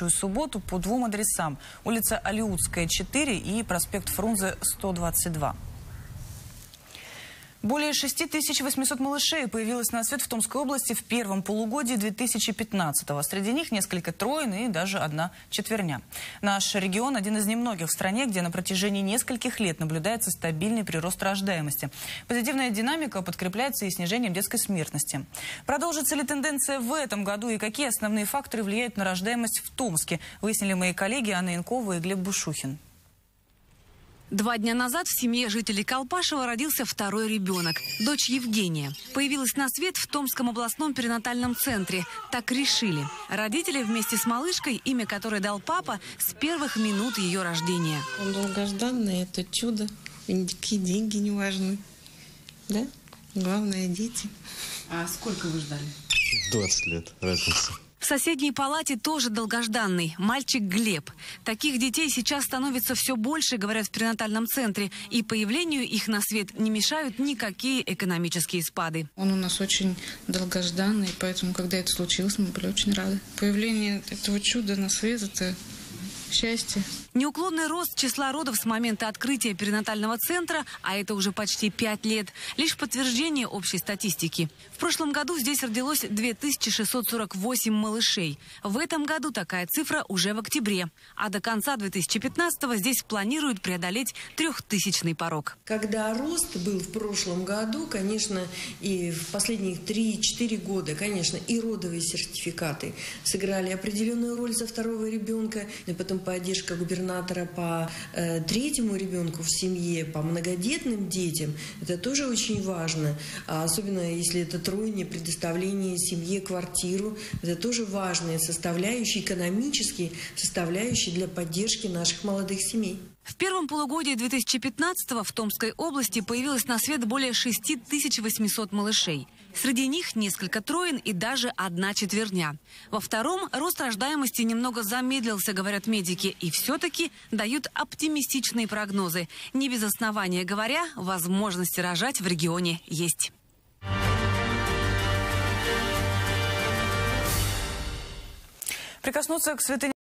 минувшую субботу по двум адресам: улица Алиутская, 4 и проспект Фрунзе, 122. Более 6800 малышей появилось на свет в Томской области в первом полугодии 2015-го. Среди них несколько троен и даже одна четверня. Наш регион – один из немногих в стране, где на протяжении нескольких лет наблюдается стабильный прирост рождаемости. Позитивная динамика подкрепляется и снижением детской смертности. Продолжится ли тенденция в этом году и какие основные факторы влияют на рождаемость в Томске, выяснили мои коллеги Анна Янкова и Глеб Бушухин. 2 дня назад в семье жителей Колпашева родился второй ребенок. Дочь Евгения. Появилась на свет в Томском областном перинатальном центре. Так решили. Родители вместе с малышкой, имя которой дал папа, с первых минут ее рождения. Он долгожданный, это чудо. Никакие деньги не важны. Да? Главное, дети. А сколько вы ждали? 20 лет разница. В соседней палате тоже долгожданный мальчик Глеб. Таких детей сейчас становится все больше, говорят в перинатальном центре. И появлению их на свет не мешают никакие экономические спады. Он у нас очень долгожданный, поэтому, когда это случилось, мы были очень рады. Появление этого чуда на свет – это счастье. Неуклонный рост числа родов с момента открытия перинатального центра, а это уже почти 5 лет, лишь подтверждение общей статистики. В прошлом году здесь родилось 2648 малышей. В этом году такая цифра уже в октябре. А до конца 2015-го здесь планируют преодолеть 3000-й порог. Когда рост был в прошлом году, конечно, и в последних 3-4 года, конечно, и родовые сертификаты сыграли определенную роль за второго ребенка, и потом поддержка губернатора по третьему ребенку в семье, по многодетным детям, это тоже очень важно. Особенно если это тройня, предоставление семье квартиру, это тоже важные составляющие, экономические составляющие для поддержки наших молодых семей. В первом полугодии 2015-го в Томской области появилось на свет более 6800 малышей. Среди них несколько троен и даже одна четверня. Во втором рост рождаемости немного замедлился, говорят медики, и все-таки дают оптимистичные прогнозы. Не без основания говоря, возможности рожать в регионе есть. Прикоснуться к святыне